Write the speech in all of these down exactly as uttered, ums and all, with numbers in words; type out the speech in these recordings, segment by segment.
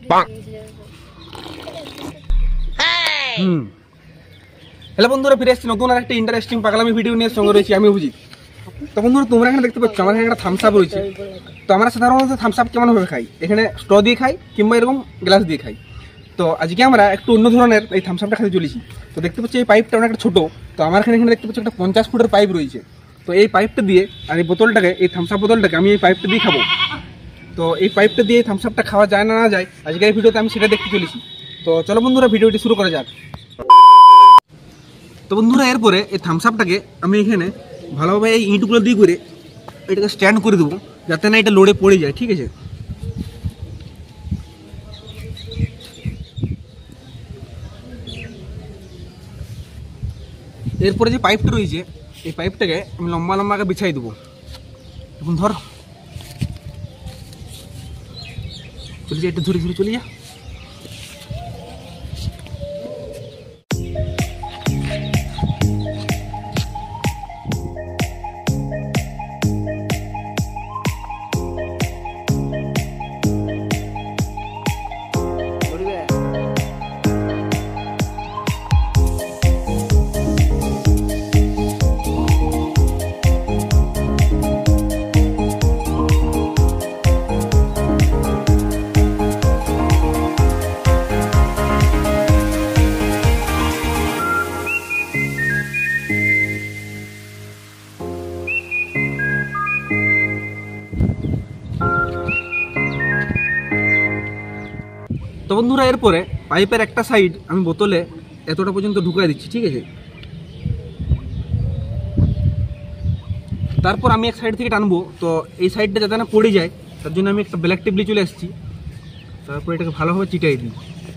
হুম hello বন্ধুরা, ফিরে এসেছি নতুন আর একটা ইন্টারেস্টিং পাগলামি ভিডিও নিয়ে। সঙ্গে রয়েছি আমি অভিজিৎ। তো বন্ধুরা, তোমরা এখানে দেখতে পাচ্ছ আমার এখানে একটা থামস আপ রয়েছে। তো আমরা সাধারণত থামস আপ কেমনভাবে খাই, এখানে স্ট্র দিয়ে খাই কিংবা এরকম গ্লাস দিয়ে খাই। তো আজকে আমরা একটু অন্য ধরনের এই থামস আপটা খেতে চলেছি। তো দেখতে পাচ্ছি এই পাইপটা অনেকটা ছোটো। তো আমার এখানে এখানে দেখতে পাচ্ছি একটা পঞ্চাশ ফুটের পাইপ রয়েছে। তো এই পাইপটা দিয়ে আর এই বোতলটাকে, এই থামস আপ বোতলটাকে আমি এই পাইপটা দিয়ে খাবো। তো এই পাইপটা দিয়ে থামস আপটা খাওয়া যায় না না যায়, আজকের এই ভিডিওতে আমি সেটা দেখতে চলেছি। তো চলো বন্ধুরা, ভিডিওটি শুরু করা যাক। তো বন্ধুরা, এরপরে এই থামস আপটাকে আমি এখানে ভালোভাবে এই ইঁটগুলো দিয়ে করে এটাকে স্ট্যান্ড করে দেবো, যাতে না এটা লোডে পড়ে যায়। ঠিক আছে, এরপরে যে পাইপটা রয়েছে এই পাইপটাকে আমি লম্বা লম্বা আগে বিছাই দেবো। এখন ধর, চলে যা, একটু ধরে ধরে চলে যা। তো বন্ধুরা, এরপরে পাইপের একটা সাইড আমি বোতলে এতটা পর্যন্ত ঢুকাই দিচ্ছি। ঠিক আছে, তারপর আমি এক সাইড থেকে টানবো। তো এই সাইডটা যাতে না পড়ে যায় তার জন্য আমি একটা ব্ল্যাক টেপ নিয়ে চলে আসছি। তারপর এটাকে ভালোভাবে চিটাই দিই।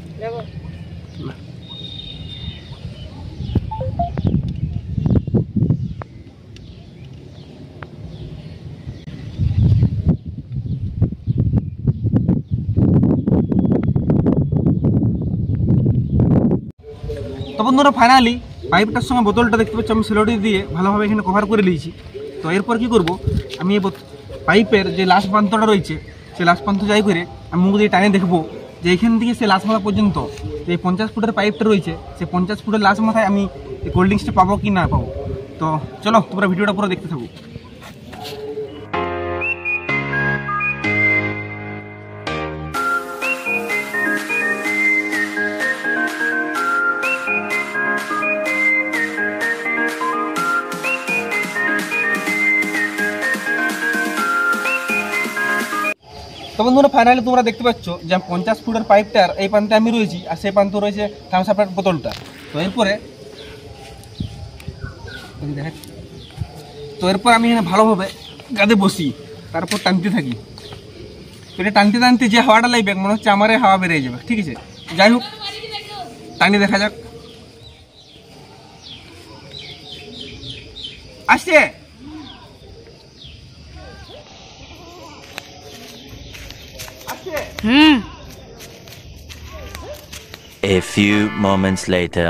তো বন্ধুরা, ফাইনালি পাইপটার সঙ্গে বোতলটা দেখতে পাচ্ছি আমি সেলোটি দিয়ে ভালোভাবে এখানে কভার করে নিয়েছি। তো এরপর কি করব, আমি এই পাইপের যে লাস্ট প্রান্তটা রয়েছে সেই লাস্ট প্রান্ত যাই করে আমি মুখ দিয়ে টানে দেখবো যে এখান থেকে সে লাস্ট মাথা পর্যন্ত যে পঞ্চাশ ফুটের পাইপটা রয়েছে সেই পঞ্চাশ ফুটের লাস্ট মাথায় আমি এই কোল্ড ড্রিঙ্কসটা পাবো কি না পাবো। তো চলো তোমরা ভিডিওটা পুরো দেখতে থাকো। তো বন্ধুরা, ফাইনালি তোমরা দেখতে পাচ্ছ যে পঞ্চাশ ফুটের পাইপটার এই প্রান্তে আমি রয়েছি আর সেই প্রান্ত রয়েছে থামস আপের বোতলটা। তো এরপরে তো এরপর আমি এখানে ভালোভাবে গাদে বসি, তারপর টানতে থাকি। তো এটা টানতে টানতে যে হাওয়াটা লাগবে মনে হচ্ছে আমারই হাওয়া বেরিয়ে যাবে। ঠিক আছে, যাই হোক টানি দেখা যাক। আসছে Hmm. A few moments later.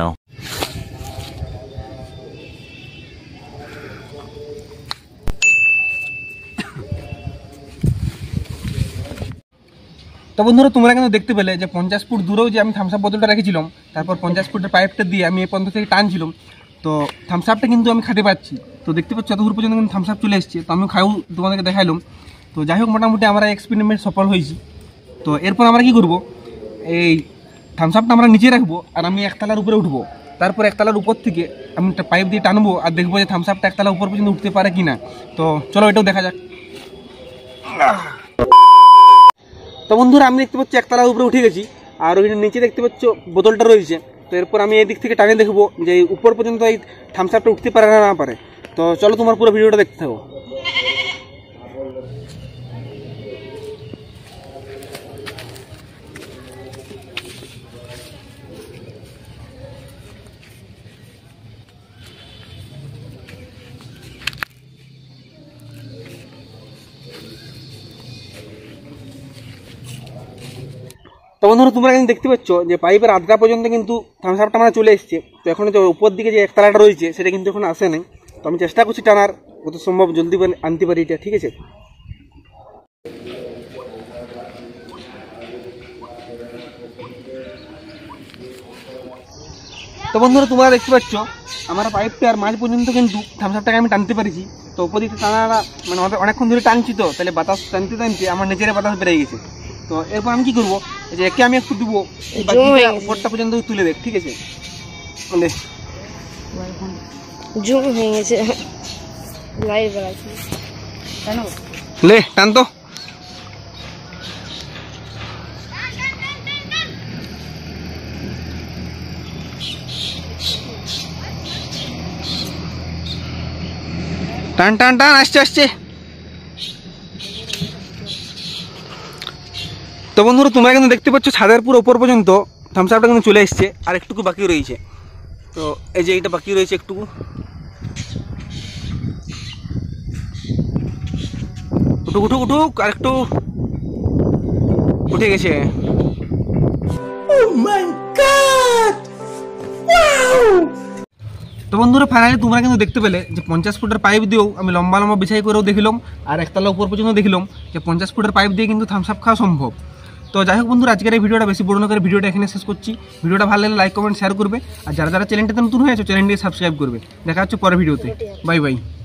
তো বন্ধুরা, তোমরা কিন্তু দেখতে পেলে যে পঞ্চাশ ফুট দূরেও যে আমি থামস আপ বোতলটা রেখেছিলাম, তারপর পঞ্চাশ ফুটের পাইপটা দিয়ে আমি এই পর্যন্ত থেকে টানছিলাম। তো থামস আপটা কিন্তু আমি খেতে পাচ্ছি। তো দেখতে পাচ্ছি এত দূর পর্যন্ত কিন্তু থামস আপ চলে এসেছে। তো আমি খাও তোমাদেরকে দেখাইলাম। তো যাই হোক, মোটামুটি আমরা এক্সপেরিমেন্ট সফল হয়েছি। তো এরপর আমরা কি করব, এই থামস আপটা আমরা নিচে রাখবো আর আমি একতলার উপরে উঠবো। তারপর একতলার উপর থেকে আমি একটা পাইপ দিয়ে টানবো আর দেখবো যে থামস আপটা একতলার উপর পর্যন্ত উঠতে পারে কিনা। তো চলো এটাও দেখা যাক। তো বন্ধুরা, আমি দেখতে পাচ্ছি একতলার উপরে উঠে গেছি আর ওইখানে নিচে দেখতে পাচ্ছ বোতলটা রয়েছে। তো এরপর আমি এই দিক থেকে টানে দেখবো যে উপর পর্যন্ত এই থামস আপটা উঠতে পারে না না পারে। তো চলো তোমার পুরো ভিডিওটা দেখতে থাকো। তো বন্ধুরা, তোমরা কিন্তু দেখতে পাচ্ছ যে পাইপের আধটা পর্যন্ত কিন্তু থামস আপটা মানে চলে এসছে। তো এখন যে উপর দিকে যে একতলাটা রয়েছে সেটা কিন্তু এখন আসে নাই। তো আমি চেষ্টা করছি টানার যত সম্ভব জলদি আনতে পারি এটা। ঠিক আছে, তো তো বন্ধুরা তোমরা দেখতে পাচ্ছ আমার পাইপটার মাঝ পর্যন্ত কিন্তু থামস আপটাকে আমি টানতে পারিছি। তো উপর দিকে টানাটা মানে আমাদের অনেকক্ষণ ধরে টানছি, তো তাহলে বাতাস টানতে টানতে আমার নিজের বাতাস বেড়ে গেছে। তো এরপর আমি কি করবো, এই যে একে আমি একটু দেবো, উপরটা পর্যন্ত তুলে দেখ, ঠিক আছে? জুম হয়ে গেছে লাইভ আছে কেন লে টান তো। টান টান টান আসছে আসছে। তো বন্ধুরা তোমরা কিন্তু দেখতে পাচ্ছ ছাদের পুরো উপর পর্যন্ত থামস আপটা কিন্তু চলে এসছে, আর একটুকু বাকি রয়েছে। তো এই যে এইটা বাকি রয়েছে একটুকু, উঠুক উঠুক উঠুক, আর একটু উঠে গেছে। তো বন্ধুরা ফাইনালি তোমরা কিন্তু দেখতে পেলে যে পঞ্চাশ ফুটের পাইপ দিয়েও আমি লম্বা লম্বা বিছাই করেও দেখিলাম, আর একতলা উপর পর্যন্ত দেখিলাম যে পঞ্চাশ ফুটের পাইপ দিয়ে কিন্তু থামস আপ খাওয়া সম্ভব। তো যাই হোক বন্ধুরা, আজকের এই ভিডিওটা বেশি বড় না করে ভিডিওটা এখানে শেষ করছি। ভিডিওটা ভালো লাগলে লাইক কমেন্ট শেয়ার করবে, আর যারা যারা চ্যানেলটাতে নতুন হয়েছে চ্যানেলটিকে সাবস্ক্রাইব করবে। দেখা হচ্ছে পরের ভিডিওতে। Bye by.